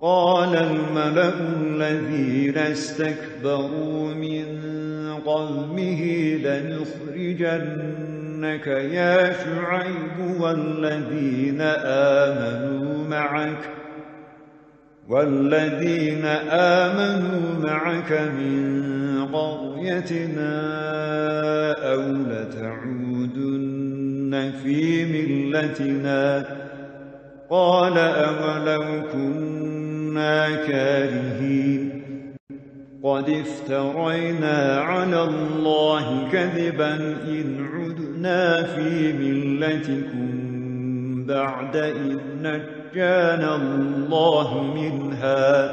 قال الملأ الذين استكبروا من قومه لنخرجنك يا شعيب والذين آمنوا معك من قريتنا أو لتعودن في ملتنا قال أولو كنا كارهين قد افترينا على الله كذبا إن عدنا في ملتكم بعد إذ نجانا الله منها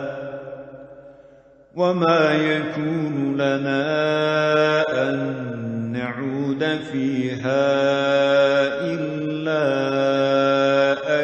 وما يكون لنا أن نعود فيها إلا أن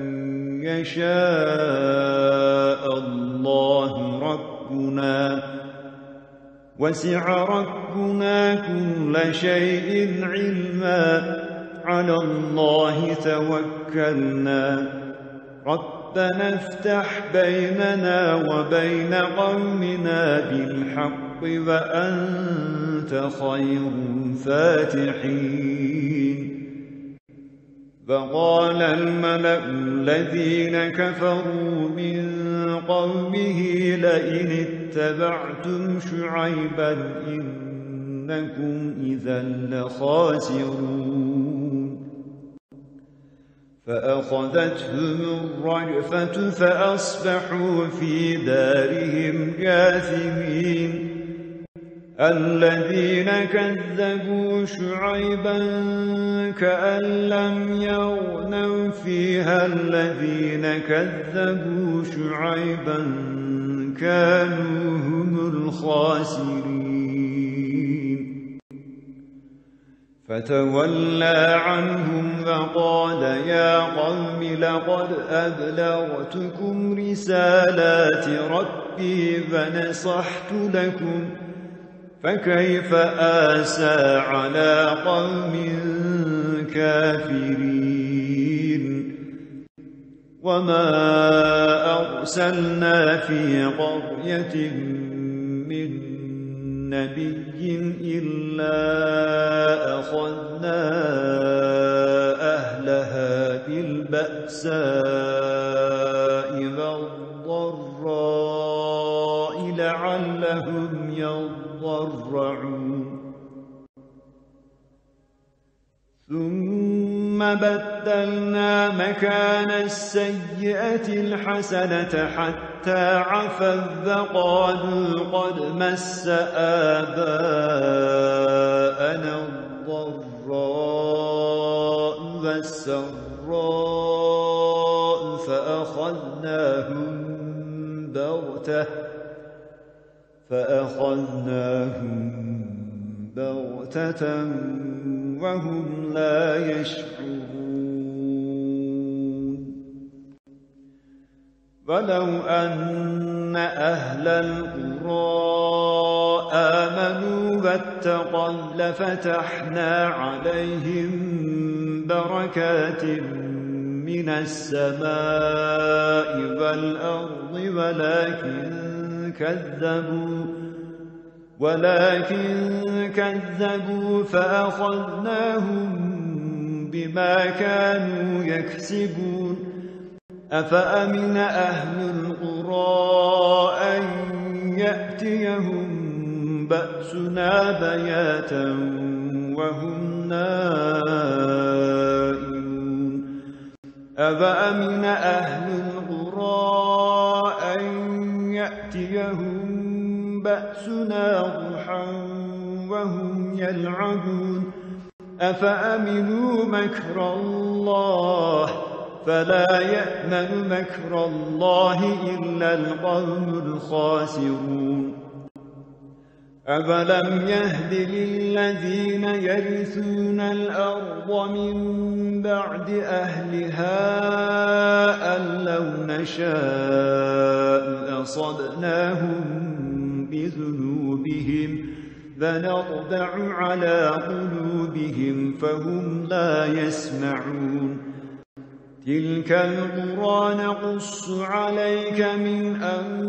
يشاء الله ربنا وسع ربنا كل شيء علما على الله توكلنا ربنا افتح بيننا وبين قومنا بالحق وأنت خير الفاتحين فقال الملأ الذين كفروا من قومه لئن اتبعتم شعيبا إنكم إذا لخاسرون فأخذتهم الرجفة فأصبحوا في دارهم جاثمين الذين كذبوا شعيبا كأن لم يغنوا فيها الذين كذبوا شعيبا كانوا هم الخاسرين فتولى عنهم فقال يا قوم لقد أبلغتكم رسالات ربي فنصحت لكم فكيف آسى على قوم كافرين وما أرسلنا في قرية من نبي إلا أخذنا أهلها بالبأساء والضراء لعلهم يضرعون ثم بدلنا مكان السيئة الحسنة حتى عفوا فقالوا قد مس آباءنا الضراء والسراء فأخذناهم بغتة وهم لا يشعرون ولو أن أهل القرى آمنوا واتقوا لفتحنا عليهم بركات من السماء والأرض ولكن كذبوا فأخذناهم بما كانوا يكسبون أفأمن أهل القرى أن يأتيهم بأسنا بياتا وهم نائمون أفأمن أهل القرى أن يأتيهم بأسنا ضحى وهم يلعبون أفأمنوا مكر الله فلا يأمن مكر الله إلا القوم الخاسرون أفلم يهد للذين يرثون الأرض من بعد أهلها أن لو نشاء أصبناهم بذنوبهم فنطبع على قلوبهم فهم لا يسمعون تلك القرى نقص عليك من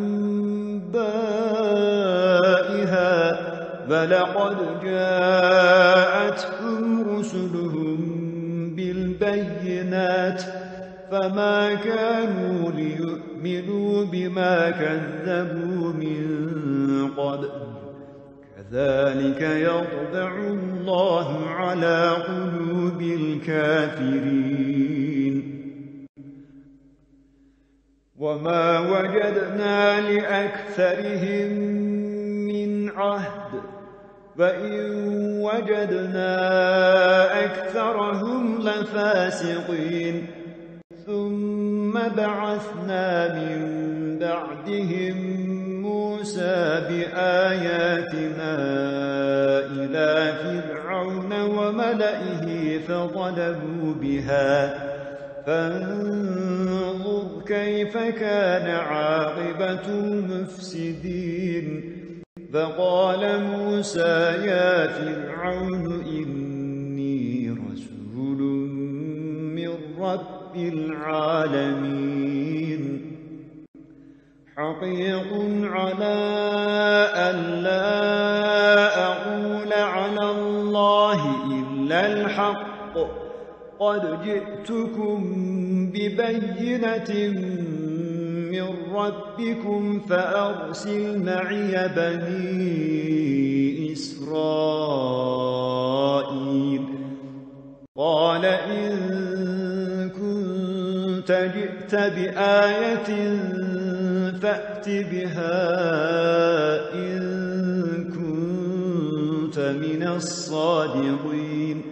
أنبائها فلقد جاءتهم رسلهم بالبينات فما كانوا ليؤمنوا بما كذبوا من قبل كذلك يطبع الله على قلوب الكافرين وما وجدنا لأكثرهم من عهد فإن وجدنا أكثرهم لفاسقين ثم بعثنا من بعدهم موسى بآياتنا إلى فرعون وملئه فظلموا بها فانظر كيف كان عاقبة المفسدين فقال موسى يا فرعون إني رسول من رب العالمين حقيق على أن لا أقول على الله إلا الحق قد جئتكم ببينة من ربكم فأرسل معي بني إسرائيل قال إن كنت جئت بآية فأت بها إن كنت من الصادقين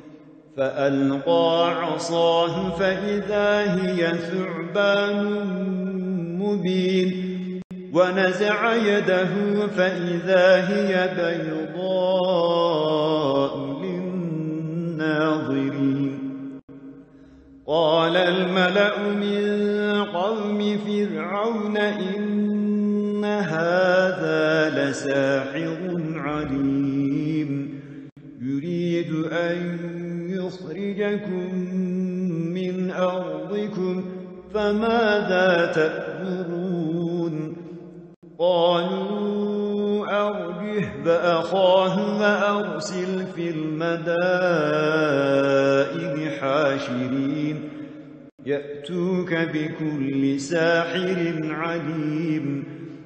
فألقى عصاه فإذا هي ثعبان مبين ونزع يده فإذا هي بيضاء للناظرين قال الملأ من قوم فرعون إن هذا لساحر عليم يريد أن يخرجكم من أرضكم فماذا تأمرون قالوا أرجه فأخاه وأرسل في المدائن حاشرين يأتوك بكل ساحر عليم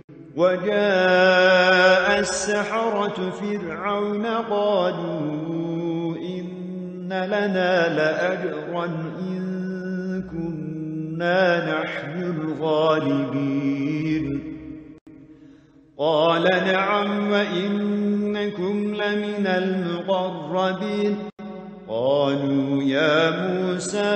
وجاء السحرة فرعون قالوا إن لنا لأجرا إن كنا نحن الغالبين قال نعم وإنكم لمن المقربين قالوا يا موسى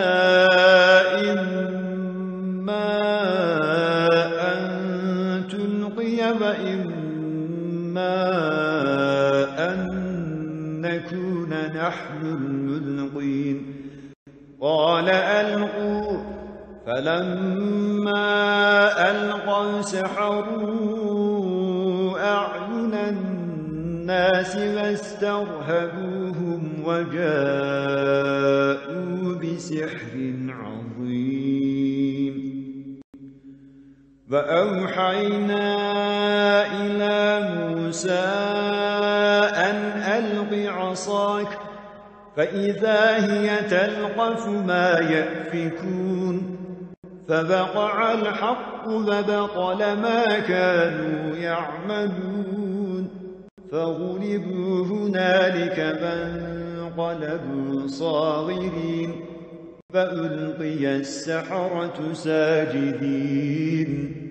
إما أن تلقي وإما أن نكون نحن الملقين قال ألقوا فلما ألقوا سحروا أعين الناس واسترهبوهم وجاءوا بسحر عظيم وأوحينا إلى موسى أن ألق عصاك فإذا هي تلقف ما يأفكون فوقع الحق وبطل ما كانوا يعملون فغلبوا هنالك فانقلبوا صاغرين فألقي السحرة ساجدين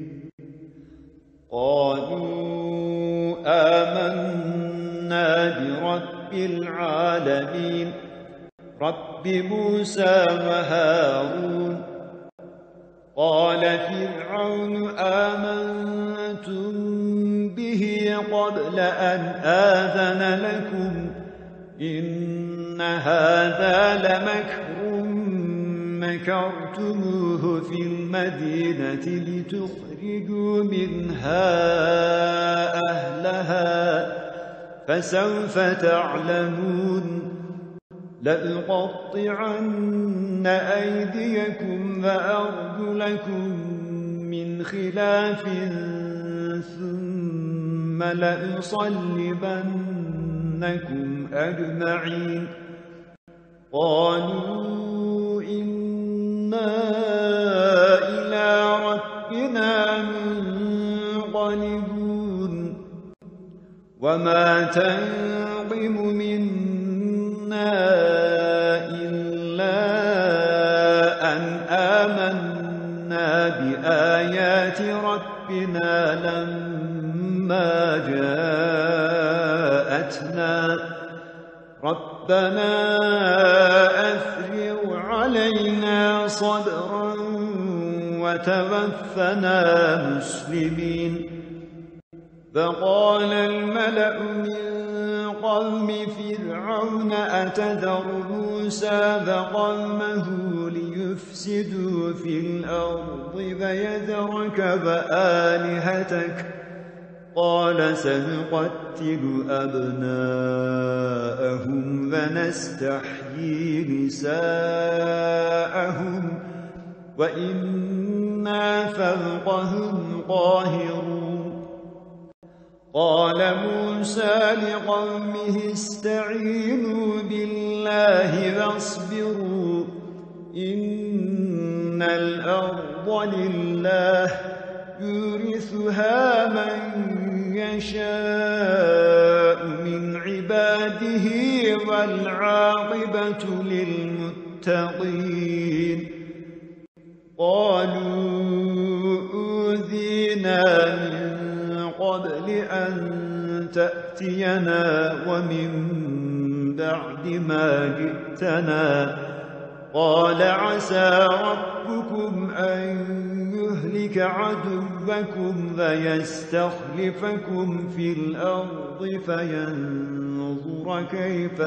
قالوا آمنا برب العالمين رب موسى وهارون قال فرعون آمنتم به قبل أن آذن لكم إن هذا لمكر مكرتموه في المدينة لتخرجوا منها أهلها فسوف تعلمون لأقطعن أيديكم وأرجلكم من خلاف ثم لأصلبنكم أجمعين قالوا إنا إلى ربنا منقلبون وما تنقم منا إلا أن آمنا بآيات ربنا لما جاءتنا ربنا أفرغ علينا صبرا وتوفنا مسلمين فقال الملأ من قوم فرعون أتذر موسى وقومه ليفسدوا في الأرض ويذرك وآلهتك قال سنقتل أبناءهم ونستحيي نساءهم وإنا فوقهم قاهرون قال موسى لقومه استعينوا بالله واصبروا إن الأرض لله يورثها من يشاء من عباده والعاقبة للمتقين قالوا أوذينا من قبل أن تأتينا ومن بعد ما جئتنا قال عسى ربكم أن يهلك عدوكم ويستخلفكم في الأرض فينظر كيف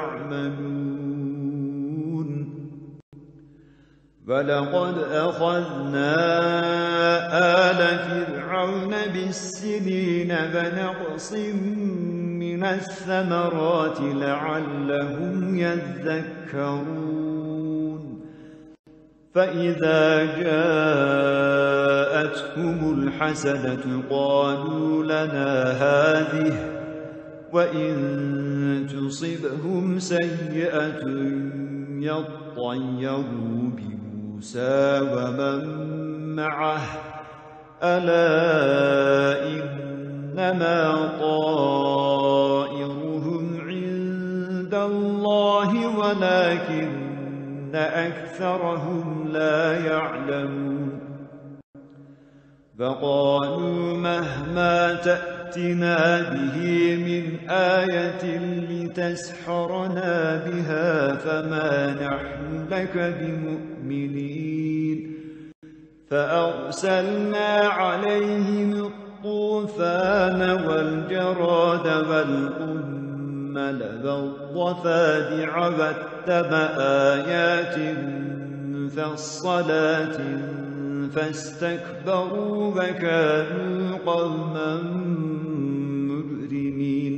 تعملون ولقد أخذنا آل فرعون بالسنين ونقص من الثمرات لعلهم يذكرون فإذا جاءتهم الحسنة قالوا لنا هذه وإن تصبهم سيئة يطيروا بموسى ومن معه ألا إنما طائرهم عند الله ولكن أكثرهم لا يعلمون فقالوا مهما تأتنا به من آية لتسحرنا بها فما نحن لك بمؤمنين فأرسلنا عليهم الطوفان والجراد والقمل والضفادع والدم آيات مفصلات فاستكبروا وكانوا قوما مجرمين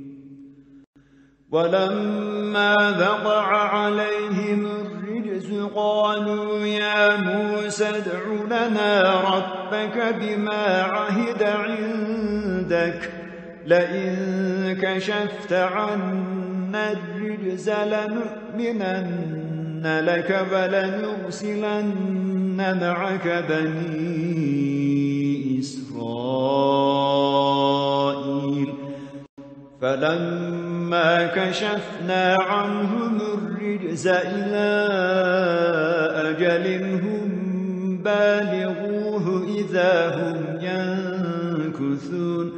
ولما وقع عليهم الرجز قالوا يا موسى ادع لنا ربك بما عهد عندك لئن كشفت عنا الرجز لنؤمنن لك ولنرسلن معك بني إسرائيل فلما كشفنا عنهم الرجز إلى أجل هم بالغوه إذا هم ينكثون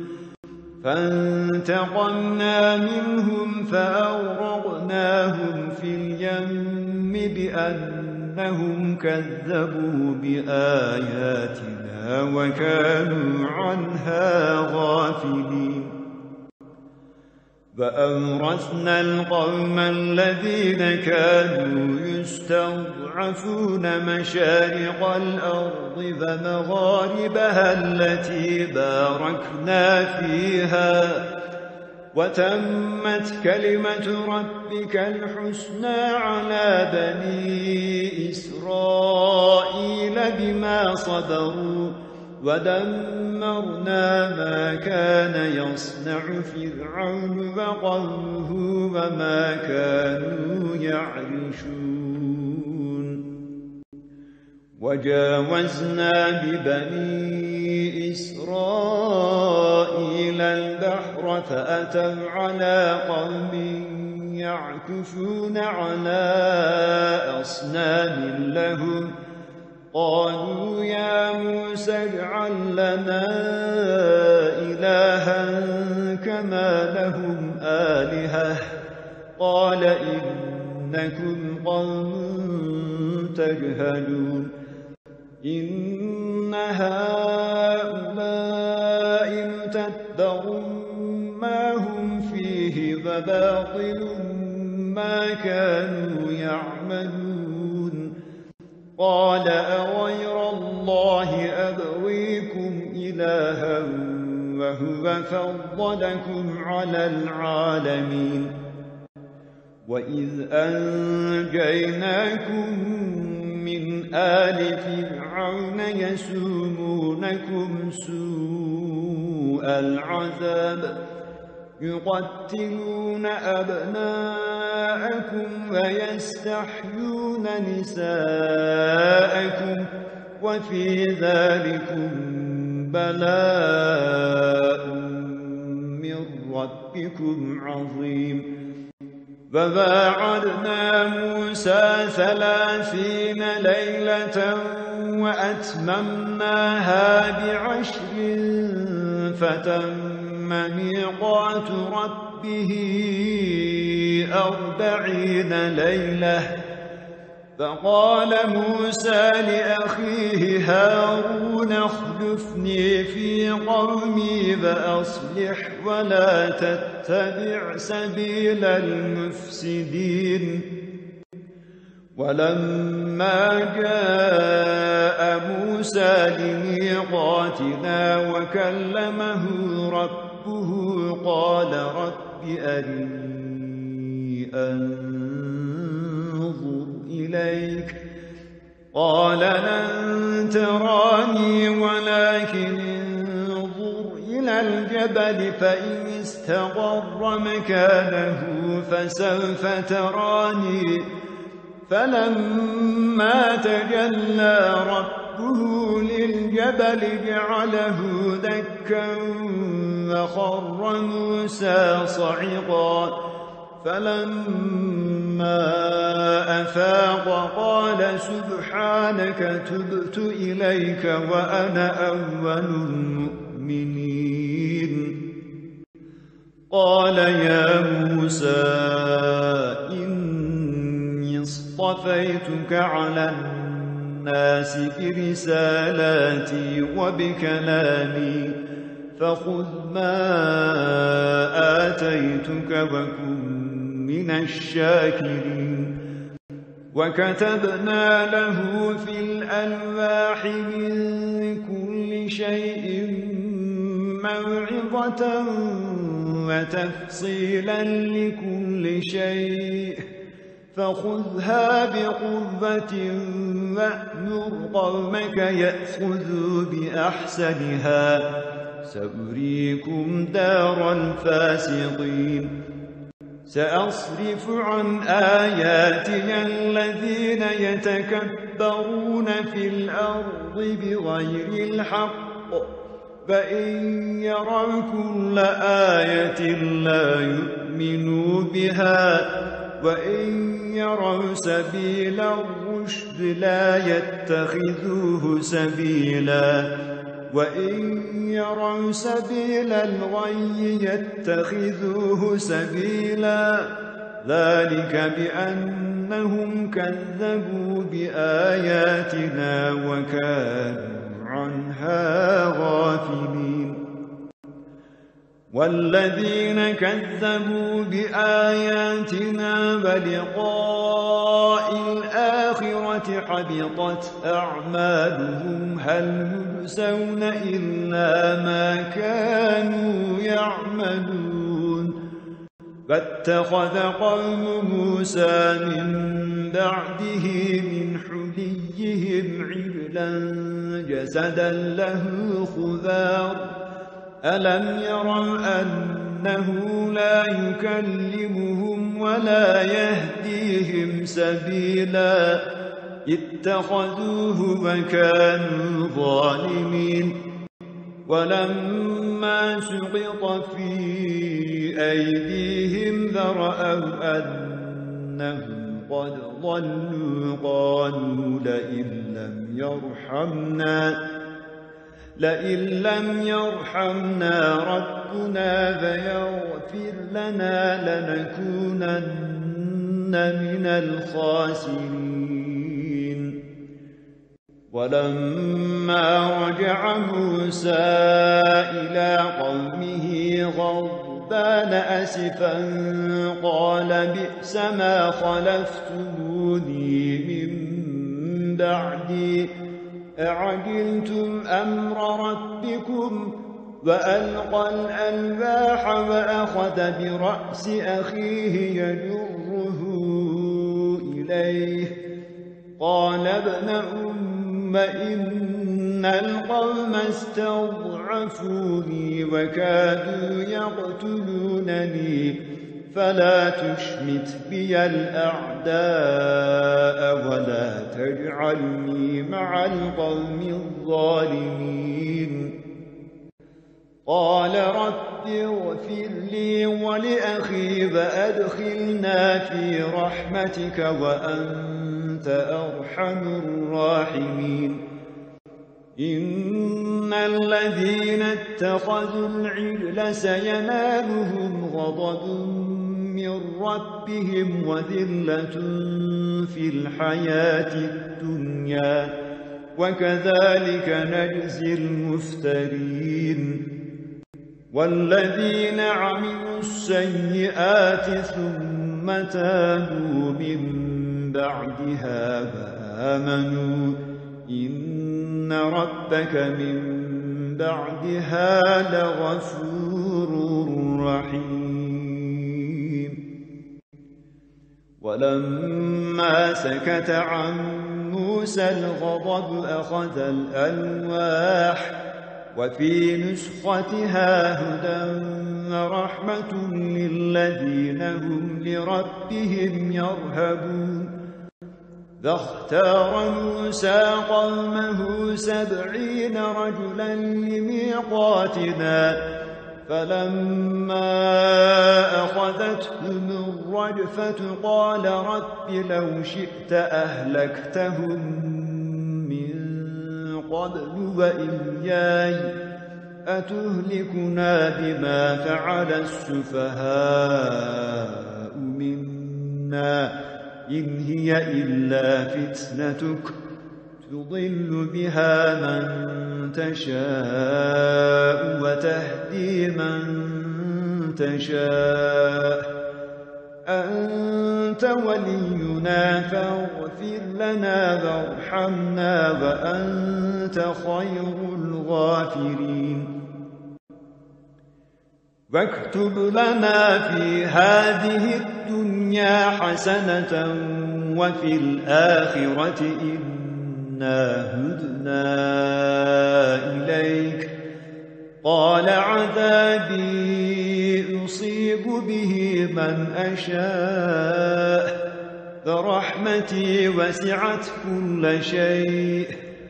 فانتقمنا منهم فأغرقناهم في اليم بأنهم كذبوا بآياتنا وكانوا عنها غافلين وأورثنا القوم الذين كانوا يستضعفون مشارق الأرض ومغاربها التي باركنا فيها وتمت كلمة ربك الحسنى على بني إسرائيل بما صبروا ودمرنا ما كان يصنع فرعون وقومه وما كانوا يعرشون وجاوزنا ببني إسرائيل البحر فأتوا على قوم يعكفون على أصنام لهم قالوا يا موسى اجعل لنا إلها كما لهم آلهة قال إنكم قوم تجهلون إن هؤلاء متبر ما هم فيه وباطل ما كانوا يعملون قال أغير الله أبغيكم إلها وهو فضلكم على العالمين وإذ أنجيناكم من آل فرعون يسومونكم سوء العذاب يقتلون أبناءكم ويستحيون نساءكم وفي ذلكم بلاء من ربكم عظيم وواعدنا موسى 30 ليلة وأتممناها ب10 فتم ميقات ربه 40 ليلة فقال موسى لأخيه هارون اخلفني في قومي فأصلح ولا تتبع سبيل المفسدين ولما جاء موسى لميقاتنا وكلمه ربه قال رب أرني أنظر إليك قال لن تراني ولكن انظر إلى الجبل فإن استقر مكانه فسوف تراني فلما تجلى ربه للجبل جعله دكا وخر موسى صعقا فلما أفاق قال سبحانك تبت إليك وأنا أول المؤمنين قال يا موسى إني اصطفيتك على الناس برسالاتي وبكلامي فخذ ما آتيتك وكن من الشاكرين وكتبنا له في الألواح من كل شيء موعظة وتفصيلا لكل شيء فخذها بقوة وأمر قومك يأخذوا بأحسنها سأريكم دار الفاسقين سأصرف عن آياتي الذين يتكبرون في الأرض بغير الحق فإن يروا كل آية لا يؤمنوا بها وإن يروا سبيل الرشد لا يتخذوه سبيلا وإن يروا سبيل الغي يتخذوه سبيلا ذلك بأنهم كذبوا بآياتنا وكانوا عنها غافلين والذين كذبوا بآياتنا ولقاء الآخرة حبطت أعمالهم هل يجزون إلا ما كانوا يعملون فاتخذ قوم موسى من بعده من حليهم عجلا جسدا له خوار ألم يروا أنه لا يكلمهم ولا يهديهم سبيلا اتخذوه وكانوا ظالمين ولما سقط في أيديهم ذرأوا أنهم قد ضلوا قالوا لئن لم يرحمنا ربنا فيغفر لنا لنكونن من الخاسرين ولما رجع موسى إلى قومه غضبان أسفا قال بئس ما خلفتموني من بعدي أعجلتم أمر ربكم وألقى الألواح وأخذ برأس أخيه يجره إليه قال ابن أم إن القوم استضعفوني وكادوا يقتلونني فلا تشمت بي الأعداء ولا تجعلني مع القوم الظالمين قال رب اغفر لي ولأخي وأدخلنا في رحمتك وأنت أرحم الراحمين إن الذين اتخذوا العجل سينالهم غضب من ربهم وذلة في الحياة الدنيا وكذلك نجزي المفترين والذين عملوا السيئات ثم تابوا من بعدها فآمنوا إن ربك من بعدها لغفور رحيم ولما سكت عن موسى الغضب أخذ الألواح وفي نسختها هدى ورحمة للذين هم لربهم يرهبون فاختار موسى قومه 70 رجلا لميقاتنا فلما أخذتهم الرجفة قال رب لو شئت أهلكتهم من قبل وإياي أتهلكنا بما فعل السفهاء منا إن هي إلا فتنتك تضل بها من تشاء وتهدي من تشاء أنت ولينا فاغفر لنا وارحمنا وأنت خير الغافرين واكتب لنا في هذه الدنيا حسنة وفي الآخرة إنا هدنا إليك قال عذابي أصيب به من أشاء فرحمتي وسعت كل شيء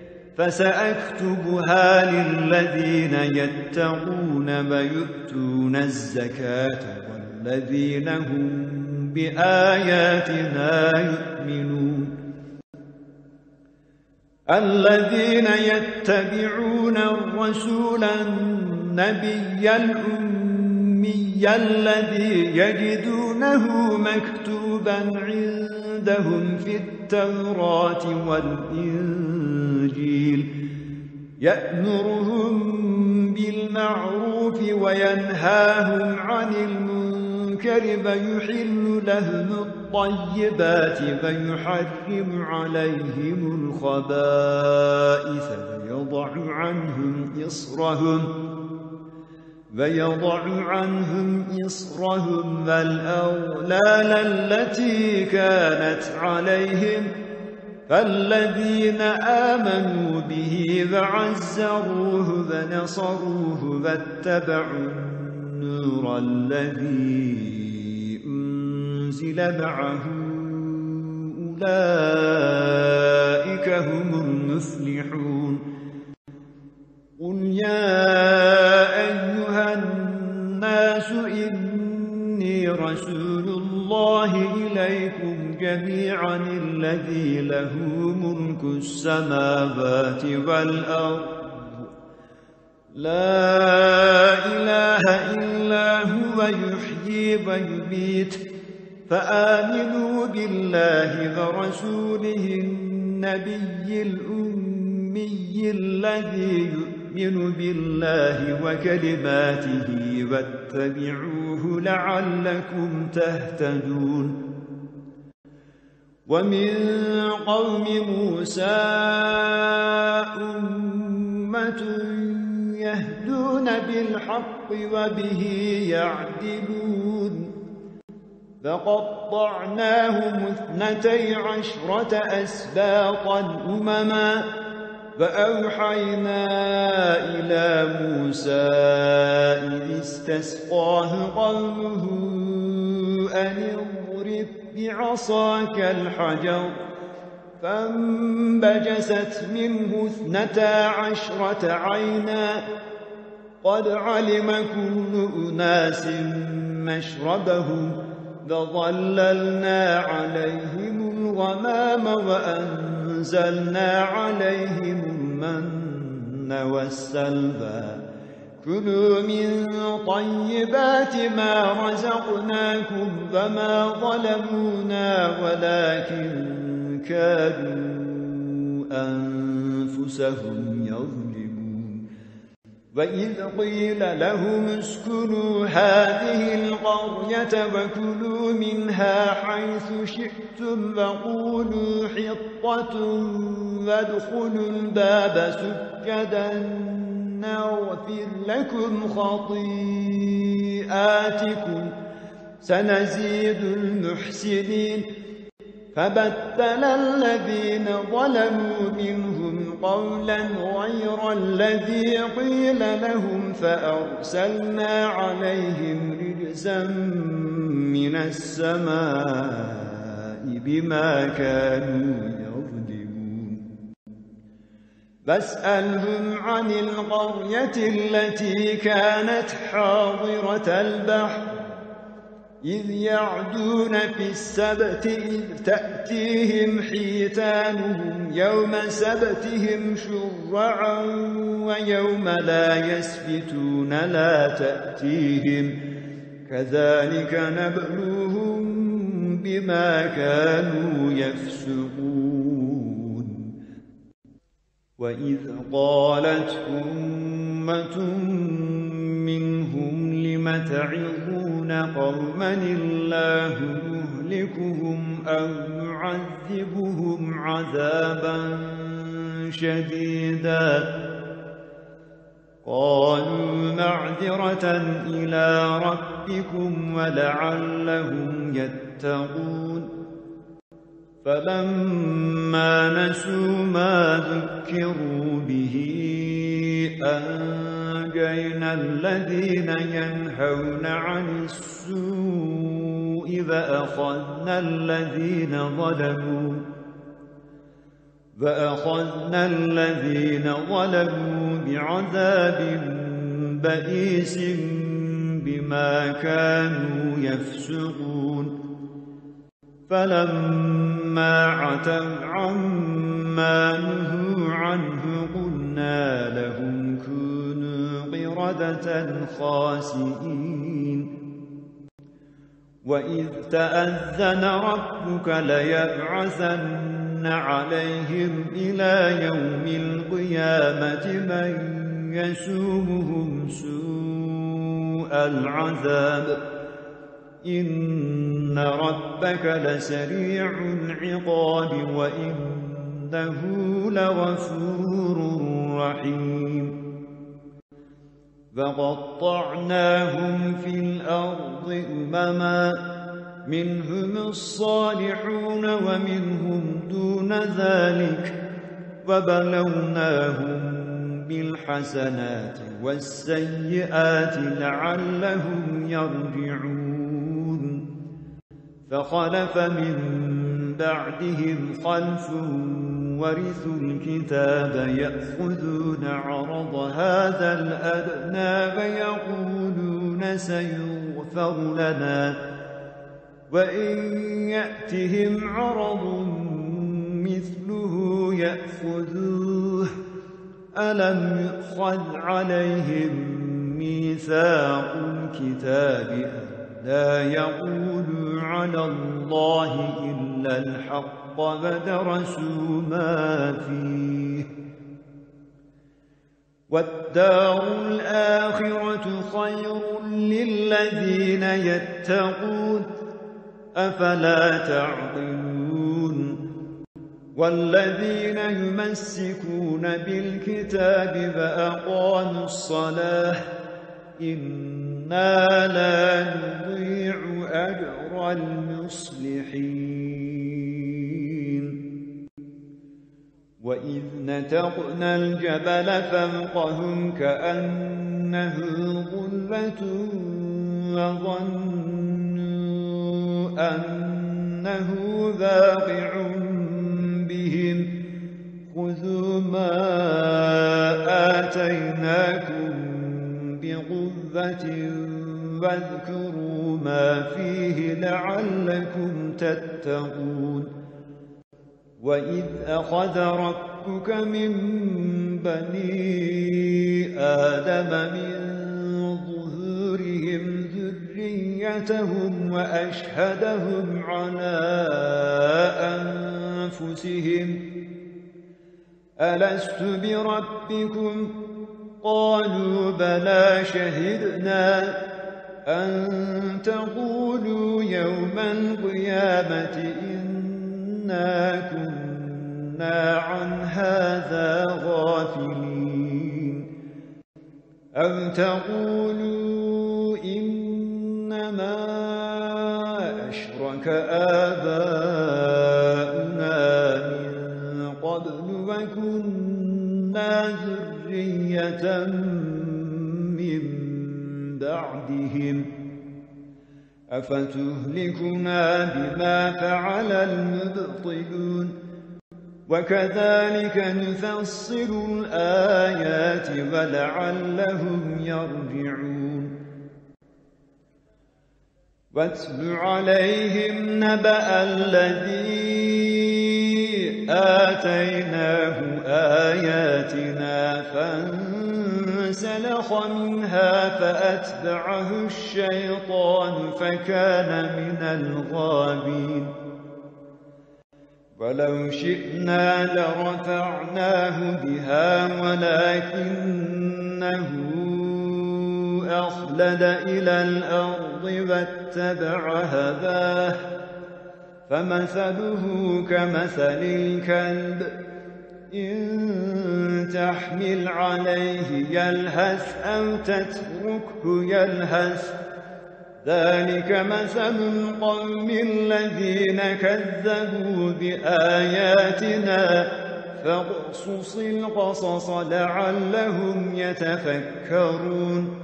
فسأكتبها للذين يتقون ويؤتون الزكاة والذين هم بآياتنا يؤمنون الذين يتبعون الرسول النبي الأمي الذي يجدونه مكتوبا عندهم في التوراة والإنجيل يأمرهم بالمعروف وينهاهم عن المنكر ويحل لهم الطيبات ويحرم عليهم الخبائث ويضع عنهم إصرهم ويضع عنهم إصرهم والأغلال التي كانت عليهم فالذين آمنوا به وعزروه ونصروه واتبعوا النور الذي أنزل معه أولئك هم المفلحون قل يا أيها الناس إني رسول الله إليكم جميعا الذي له ملك السماوات والأرض لا إله إلا هو يحيي ويميت فآمنوا بالله ورسوله النبي الأمي الذي يؤمن بالله وكلماته واتبعوه لعلكم تهتدون ومن قوم موسى أمة يهدون بالحق وبه يعدلون فقطعناهم 12 أسباطا أمما فأوحينا إلى موسى إذ استسقاه قومه أن اضرب بعصاك الحجر فانبجست منه 12 عينا قد علم كل أناس مشربهم وظللنا عليهم الغمام وأنزلنا عليهم المن والسلوى كلوا من طيبات ما رزقناكم وما ظلمونا ولكن كانوا أنفسهم يظلمون وإذ قيل لهم اسكنوا هذه القرية وكلوا منها حيث شئتم وقولوا حطة وادخلوا الباب سجدا نغفر لكم خطيئاتكم سنزيد المحسنين فبدل الذين ظلموا منهم قولا غير الذي قيل لهم فأرسلنا عليهم رجزا من السماء بما كانوا يظلمون فاسألهم عن القرية التي كانت حاضرة البحر إذ يعدون في السبت إذ تأتيهم حيتانهم يوم سبتهم شرعا ويوم لا يسبتون لا تأتيهم كذلك نبلوهم بما كانوا يفسقون وإذ قالت أمة منهم لم تعظون قوما الله مهلكهم أو يعذبهم عذابا شديدا قالوا معذرة إلى ربكم ولعلهم يتقون فلما نسوا ما ذكروا به أنجينا الذين ينهون عن السوء وأخذنا الذين ظلموا بعذاب بئيس بما كانوا يفسقون فلما عتوا عما نهوا عنه قلنا لهم كونوا قردة خاسئين وإذ تأذن ربك ليبعثن عليهم إلى يوم القيامة من يسومهم سوء العذاب إن ربك لسريع العقاب وإنه لغفور رحيم فقطعناهم في الأرض أمما منهم الصالحون ومنهم دون ذلك وبلوناهم بالحسنات والسيئات لعلهم يرجعون فخلف من بعدهم خلف ورثوا الكتاب يأخذون عرض هذا الأدنى ويقولون سيغفر لنا وإن يأتهم عرض مثله يأخذوه ألم يؤخذ عليهم ميثاق الكتاب لا يقولوا على الله إلا الحق ودرسوا ما فيه والدار الآخرة خير للذين يتقون أفلا تعقلون والذين يمسكون بالكتاب فأقاموا الصلاة إنا لا نضيع أجر المصلحين وإذ نتقنا الجبل فوقهم كأنه ظلة وظنوا أنه واقع بهم خذوا ما آتيناكم بقوة واذكروا ما فيه لعلكم تتقون وإذ أخذ ربك من بني آدم من ظهورهم ذريتهم وأشهدهم على أنفسهم ألست بربكم قالوا بلى شهدنا أن تقولوا يوم القيامة إنا كنا عن هذا غافلين أو تقولوا إنما أشرك آباؤنا من قبل وكنا ذرية من بعدهم أفتهلكنا بما فعل المبطلون وكذلك نفصل الآيات ولعلهم يرجعون واتل عليهم نبأ الذي آتيناه آياتنا فانسلخ منها فأتبعه الشيطان فكان من الغابين ولو شئنا لرفعناه بها ولكنه أخلد إلى الأرض واتبع هواه فمثله كمثل الكلب إن تحمل عليه يلهث أو تتركه يلهث ذلك مثل القوم الذين كذبوا بآياتنا فاقصص القصص لعلهم يتفكرون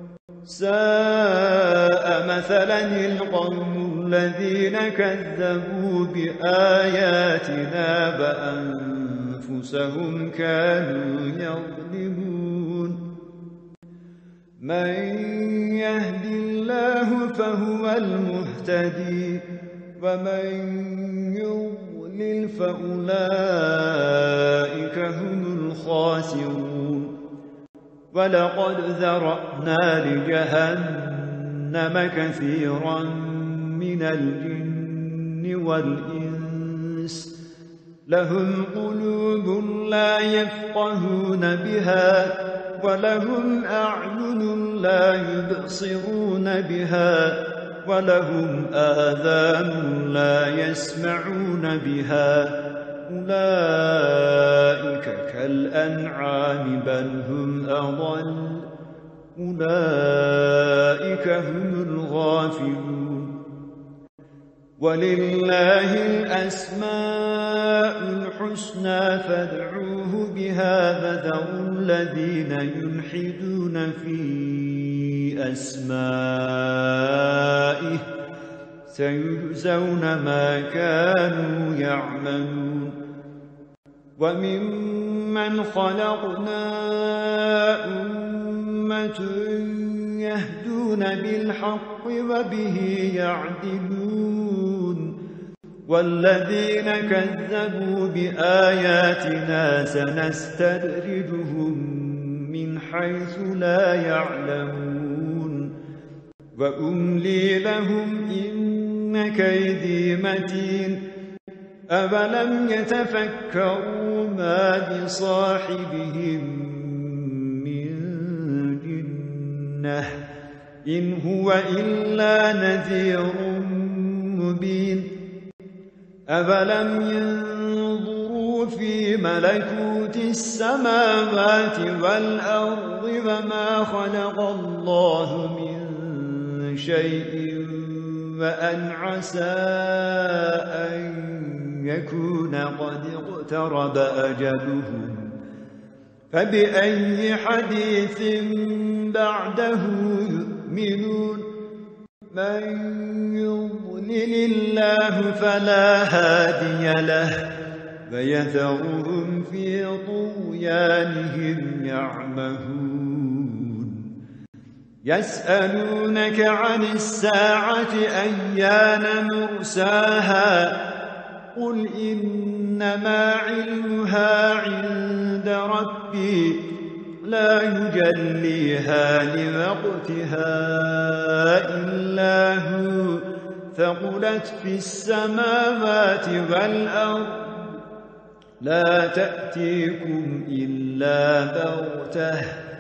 ساء مثلا القوم الذين كذبوا بآياتنا وأنفسهم كانوا يظلمون من يهد الله فهو المهتدي ومن يضلل فأولئك هم الخاسرون ولقد ذرأنا لجهنم كثيرا من الجن والإنس لهم قلوب لا يفقهون بها ولهم أعين لا يبصرون بها ولهم آذان لا يسمعون بها أولئك كالأنعام بل هم أضل أولئك هم الغافلون ولله الأسماء الحسنى فادعوه بها فذروا الذين يلحدون في أسمائه سيجزون ما كانوا يعملون وممن خلقنا أمة يهدون بالحق وبه يعدلون والذين كذبوا بآياتنا سنستدرجهم من حيث لا يعلمون وأملي لهم إن كيدي متين أَوَلَمْ يَتَفَكَّرُوا مَا بِصَاحِبِهِمْ مِنْ جِنَّةٍ إِنْ هُوَ إِلَّا نَذِيرٌ مُبِينٌ أَوَلَمْ يَنْظُرُوا فِي مَلَكُوتِ السَّمَاوَاتِ وَالْأَرْضِ وَمَا خَلَقَ اللَّهُ مِنْ شَيْءٍ وَأَنْ عَسَى أَنْ يكون قد اقترب أجلهم فبأي حديث بعده يؤمنون من يضلل الله فلا هادي له ويذرهم في طغيانهم يعمهون يسألونك عن الساعة أيان مرساها قل إنما علمها عند ربي لا يجليها لوقتها إلا هو ثقلت في السماوات والأرض لا تأتيكم إلا بغتة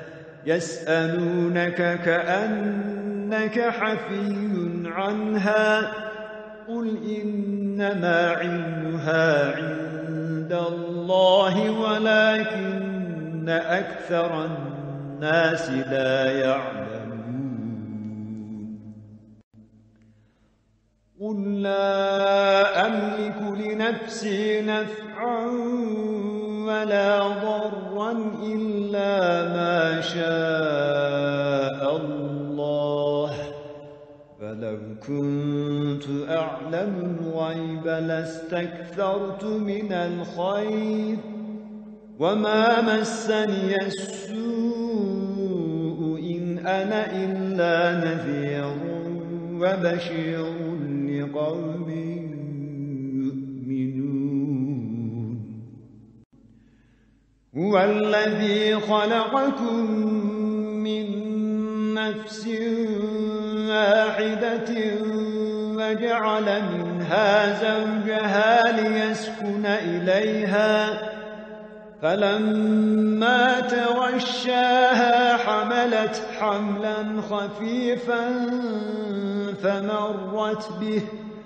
يسألونك كأنك حفي عنها قل إنما علمها عند الله ولكن أكثر الناس لا يعلمون قل لا أملك لنفسي نفعا ولا ضرا إلا ما شاء الله فلو كنت أعلم الغيب لاستكثرت من الخير وما مسني السوء إن أنا إلا نذير وبشير لقوم يؤمنون هو الذي خلقكم من نفس واحدة وجعل منها زوجها ليسكن إليها فلما تغشاها حملت حملا خفيفا فمرت به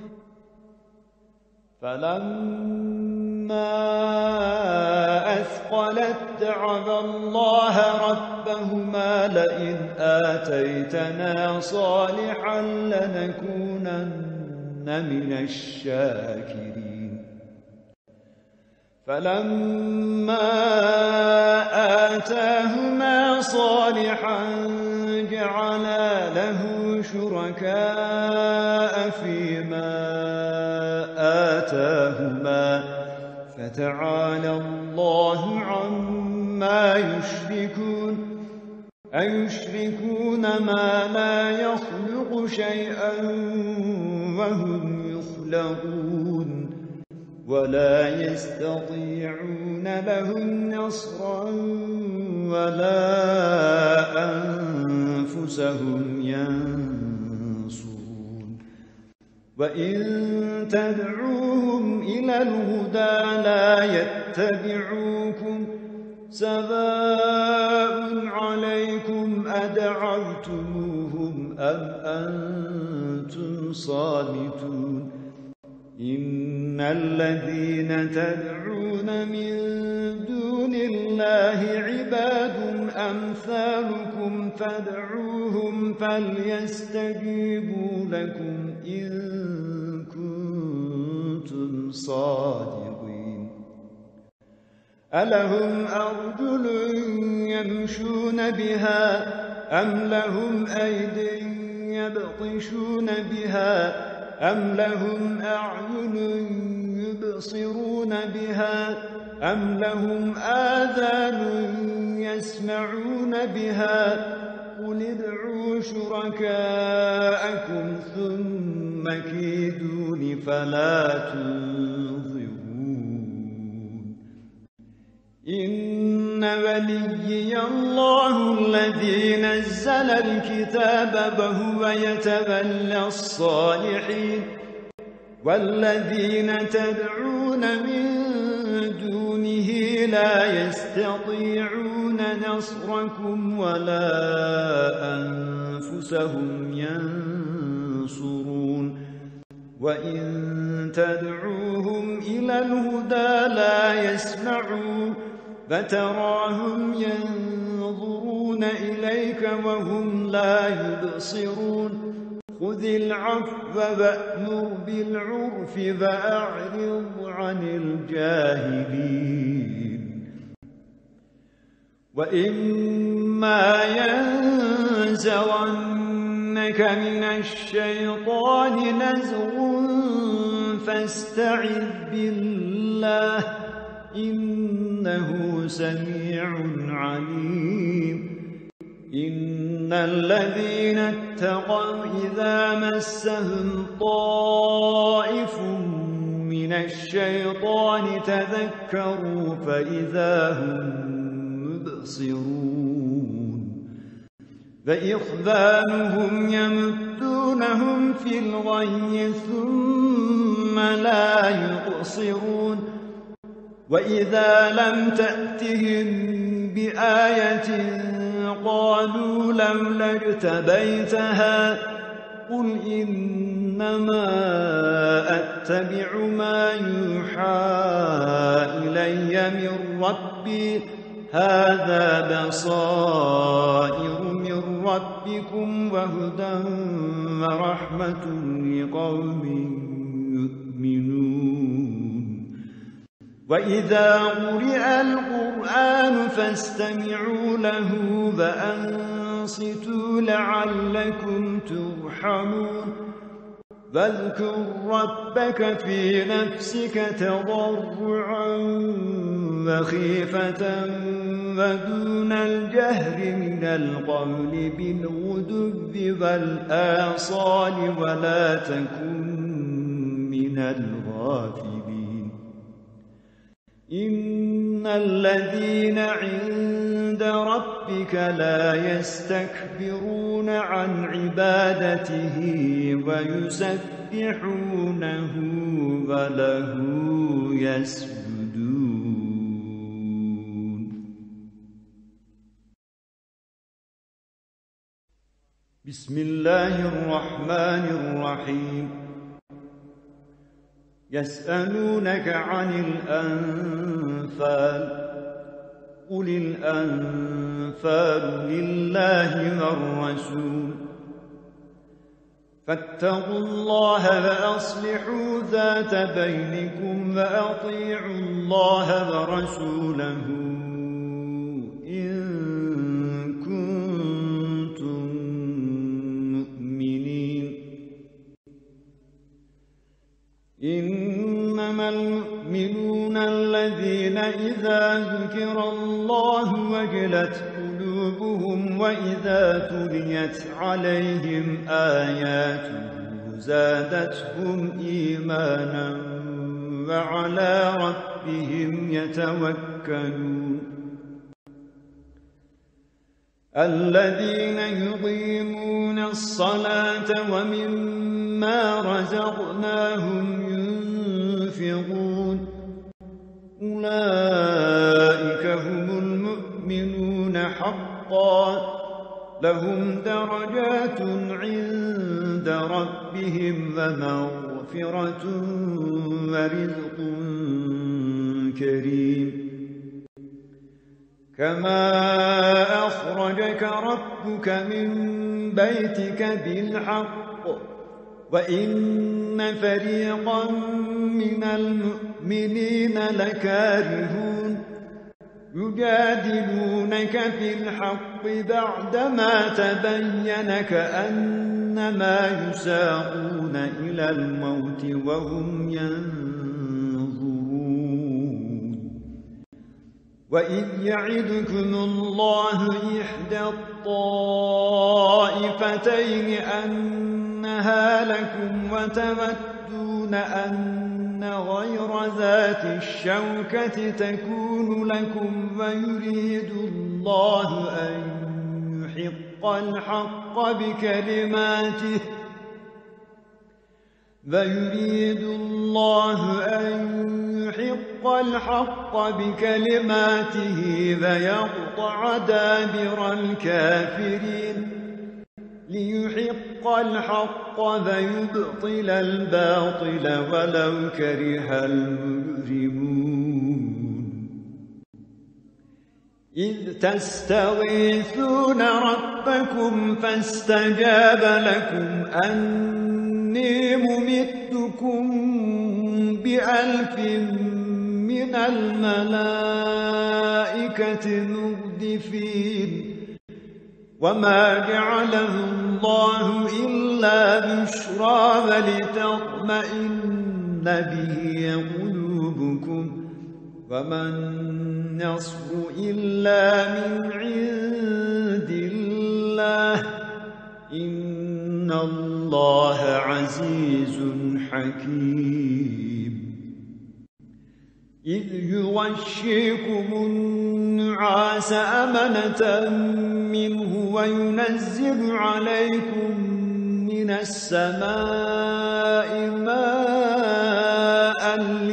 فلما أثقلت دعوا الله ربهما لئن آتيتنا صالحا لنكونن من الشاكرين فلما آتاهما صالحا جعلا له شركاء فيما آتاهما فتعالى الله عما يشركون أيشركون ما لا يخلق شيئا وهم يخلقون ولا يستطيعون لهم نصرا ولا أنفسهم ينصرون وإن تدعوهم إلى الهدى لا يتبعوكم سواء عليكم أدعوتموهم أم أنتم صامتون إن الذين تدعون من دون الله لله عباد أمثالكم فادعوهم فليستجيبوا لكم إن كنتم صادقين ألهم أرجل يمشون بها أم لهم أيد يبطشون بها أم لهم أعين يبصرون بها أم لهم آذان يسمعون بها قل ادعوا شركاءكم ثم كيدون فلا تنظرون إن وليي الله الذي نزل الكتاب وهو يتولى الصالحين والذين تدعون من دونه لا يستطيعون نصركم ولا أنفسهم ينصرون وإن تدعوهم إلى الهدى لا يسمعون فتراهم ينظرون إليك وهم لا يبصرون خذ العفو وأمر بالعرف وأعرض عن الجاهلين وإما ينزغنك من الشيطان نزغ فاستعذ بالله إنه سميع عليم إن الذين اتقوا إذا مسهم طائف من الشيطان تذكروا فإذا هم مبصرون فإخوانهم يمدونهم في الغي ثم لا يقصرون وإذا لم تأتهم بآية قالوا لولا اجتبيتها قل إنما أتبع ما يوحى إلي من ربي هذا بصائر من ربكم وهدى ورحمة لقوم يؤمنون وإذا قرئ القرآن فاستمعوا له وأنصتوا لعلكم ترحمون واذكر ربك في نفسك تضرعا وخيفة ودون الجهر من القول بالغدو والآصال ولا تكن من الغافلين إن الذين عند ربك لا يستكبرون عن عبادته ويسبحونه وله يسجدون بسم الله الرحمن الرحيم يسألونك عن الأنفال قل الأنفال لله والرسول فاتقوا الله وأصلحوا ذات بينكم وأطيعوا الله ورسوله إن كنتم مؤمنين إنما المؤمنون الذين إذا ذكر الله وجلت قلوبهم وإذا تليت عليهم آياته زادتهم إيمانا وعلى ربهم يتوكلون الذين يقيمون الصلاة ومما رزقناهم ينفقون أولئك هم المؤمنون حقا لهم درجات عند ربهم ومغفرة ورزق كريم كما أخرجك ربك من بيتك بالحق وإن فريقا من المؤمنين لكارهون يجادلونك في الحق بعدما تبين كأنما يساقون إلى الموت وهم ينظرون وإذ يعدكم الله إحدى الطائفتين أنها لكم وتودون أن غير ذات الشوكة تكون لكم ويريد الله أن يحق الحق بكلماته ويقطع دابر الكافرين ليحق الحق ويبطل الباطل ولو كره المجرمون إذ تستغيثون ربكم فاستجاب لكم أني ممدكم ب1000 من الملائكة مردفين وما جعله الله إلا بشرى ولتطمئن به قلوبكم وما النصر إلا من عند الله إن الله عزيز حكيم إذ يغشيكم النعاس أمنة منه وينزل عليكم من السماء ماء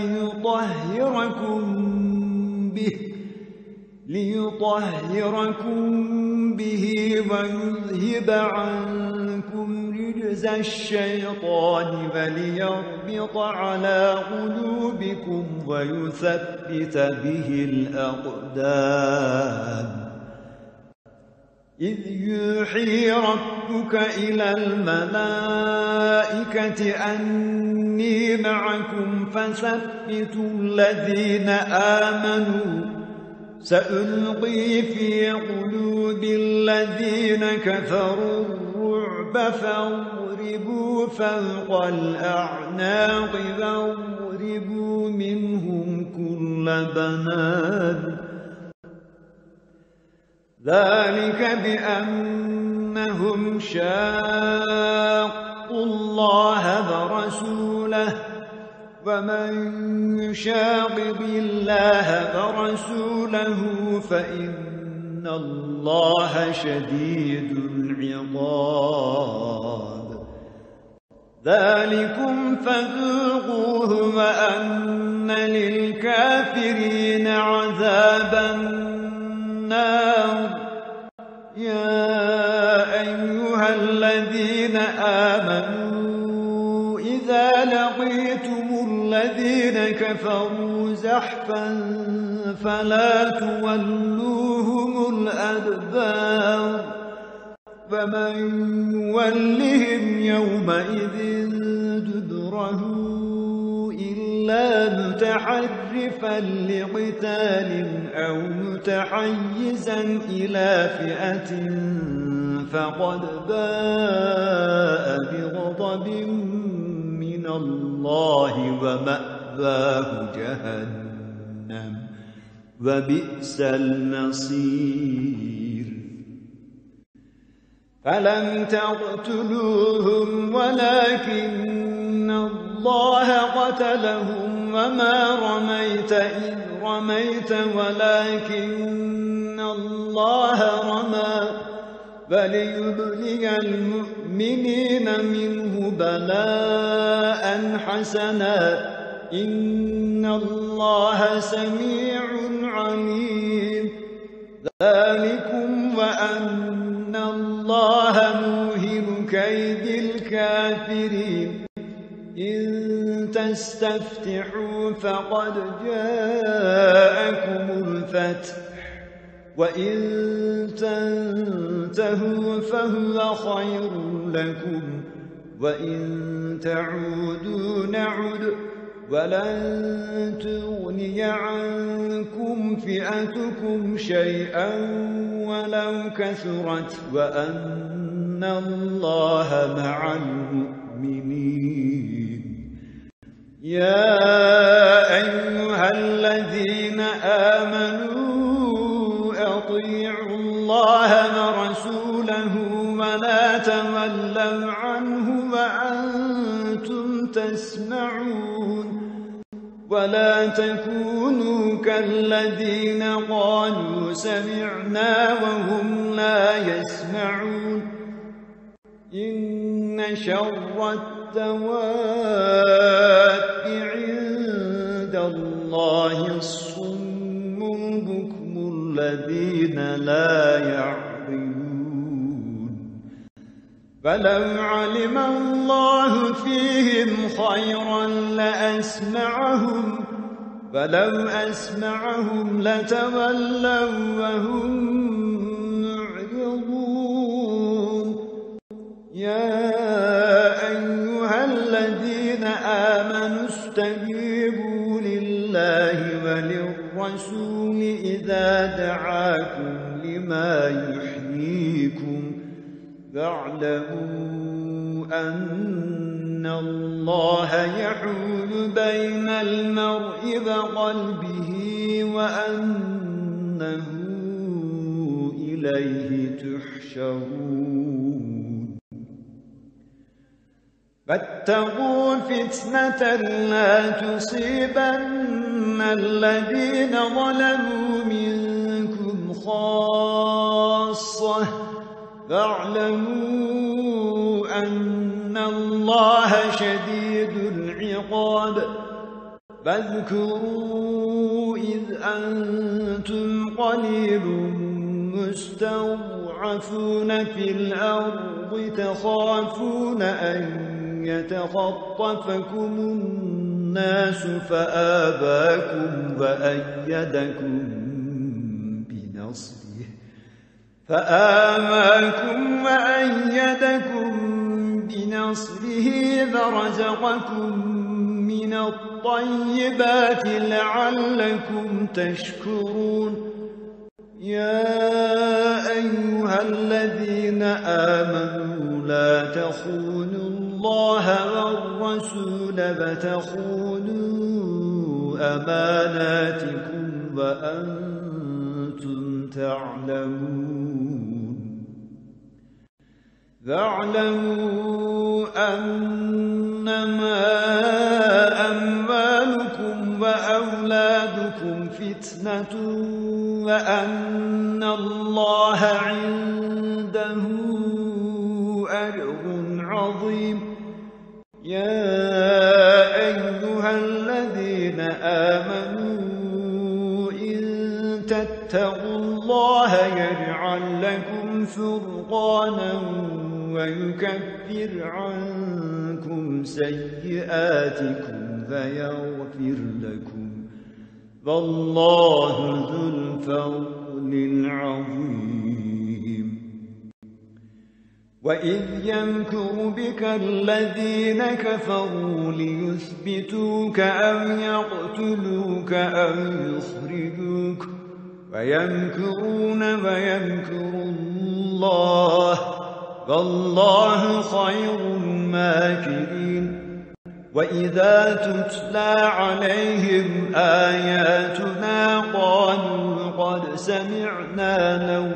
ليطهركم به ويذهب عنكم رجز الشيطان وليربط على قلوبكم ويثبت به الأقدام إذ يوحي ربك إلى الملائكة أني معكم فثبتوا الذين آمنوا سألقي في قلوب الذين كفروا الرعب فاضربوا فوق الأعناق واضربوا منهم كل بنان ذلك بأنهم شاقوا الله ورسوله ومن يشاقق الله ورسوله فإن الله شديد العقاب ذلكم فذوقوه وأن للكافرين عذاب النار يا أيها الذين آمنوا إذا لقيتم الذين كفروا زحفا فلا تولوهم الأدبار فمن يولهم يومئذ دبره إلا متحرفا لقتال أو متحيزا إلى فئة فقد باء بغضب من الله ومأواه جهنم وبئس المصير فلم تقتلوهم ولكن الله قتلهم وما رميت إذ رميت ولكن الله رمى وليبلي المؤمنين منه بلاء حسنا إن الله سميع عليم ذلكم وأن الله موهن كيد الكافرين إن تستفتحوا فقد جاءكم الفتح وإن تنتهوا فهو خير لكم وإن تعودوا نعد ولن تغني عنكم فئتكم شيئا ولو كثرت وأن الله مع المؤمنين يا أيها الذين آمنوا أطيعوا الله ورسوله ولا تولوا عنه وأنتم تسمعون ولا تكونوا كالذين قالوا سمعنا وهم لا يسمعون إن شر الدواب عند الله الصم البكم الذين لا يعقلون فلو علم الله فيهم خيرا لأسمعهم فلو أسمعهم لتولوا وهم معرضون يا أيها الذين آمنوا استجيبوا لله وللرسول إذا دعاكم لما يحييكم فاعلموا أن الله يحول بين المرء وقلبه وأنه إليه تحشرون فاتقوا فتنة لا تصيبن الذين ظلموا منكم خاصة فاعلموا أن الله شديد العقاب فاذكروا إذ أنتم قليل مستضعفون في الأرض تخافون أن يتخطفكم الناس فآواكم وأيدكم بنصره فرزقكم من الطيبات لعلكم تشكرون يا أيها الذين آمنوا لا تخونوا الله والرسول فتخونوا أماناتكم وأنتم تعلمون فاعلموا أنما أموالكم وأولادكم فتنة وأن الله عنده أجر عظيم يا أيها الذين آمنوا إن تتقوا الله يجعل لكم فرقانا ويكفر عنكم سيئاتكم فيغفر لكم والله ذو الفضل العظيم وإذ يمكر بك الذين كفروا ليثبتوك أو يقتلوك أو يخرجوك ويمكرون ويمكر الله والله خير الماكرين وإذا تتلى عليهم آياتنا قالوا قد سمعنا لو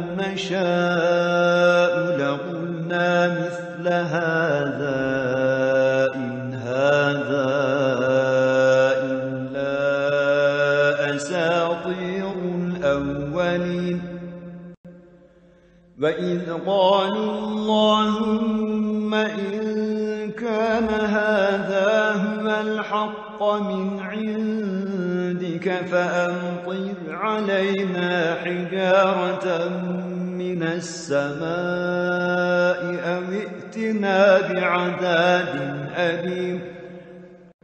نشاء لقلنا مثل هذا إن هذا إلا أساطير الأولين وإذ قالوا اللهم إن كان هذا هو الحق من عندك فأمطر علينا حجارة من السماء أو ائتنا بعذاب أليم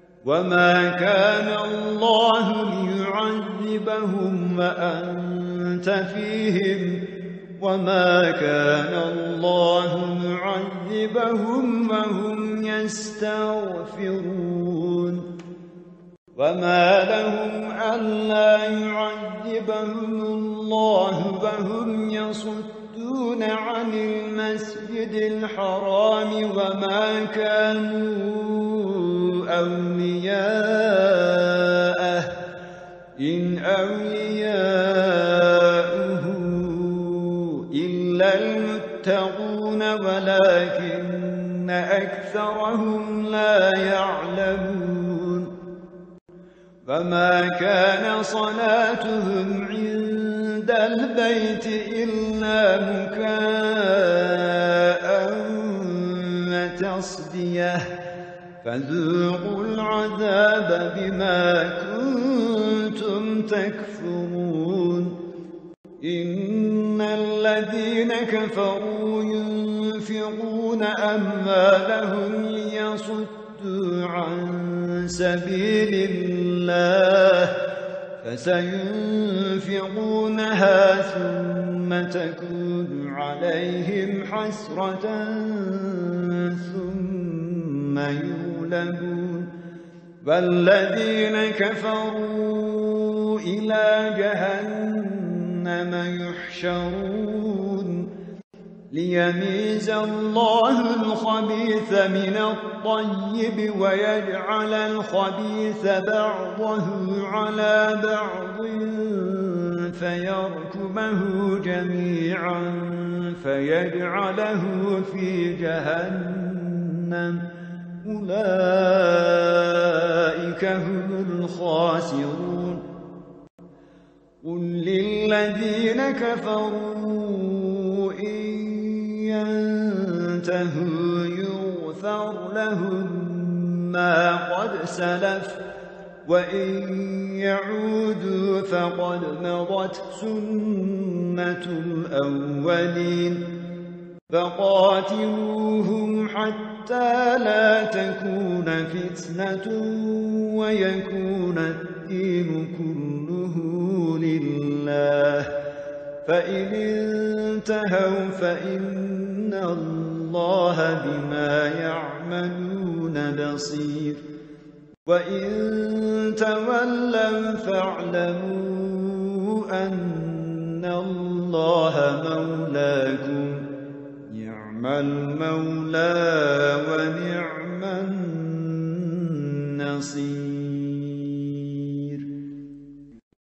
وما كان الله ليعذبهم وأنت أنت فيهم وما كان الله معذبهم وهم يستغفرون وما لهم ألا يعذبهم الله وهم يصدون عن المسجد الحرام وما كانوا أولياءه إن أولياؤه إلا المتقون ولكن أكثرهم لا يعلمون وما كان صلاتهم عند البيت إلا مكاء وتصدية فذوقوا العذاب بما كنتم تكفرون إن الذين كفروا ينفقون أموالهم ليصدوا عن سبيل الله فسينفقونها ثم تكون عليهم حسرة ثم يغلبون والذين كفروا إلى جهنم يحشرون ليميز الله الخبيث من الطيب ويجعل الخبيث بعضه على بعض فيركمه جميعا فيجعله في جهنم أولئك هم الخاسرون قل للذين كفروا إن ينتهوا يغفر لهم ما قد سلف وإن يعودوا فقد مضت سنة الأولين فقاتلوهم حتى لا تكون فتنة ويكون الدين كله لله فإن انتهوا فإن الله بما يعملون بصير وإن تولوا فاعلموا أن الله مولاكم نعم المولى ونعم النصير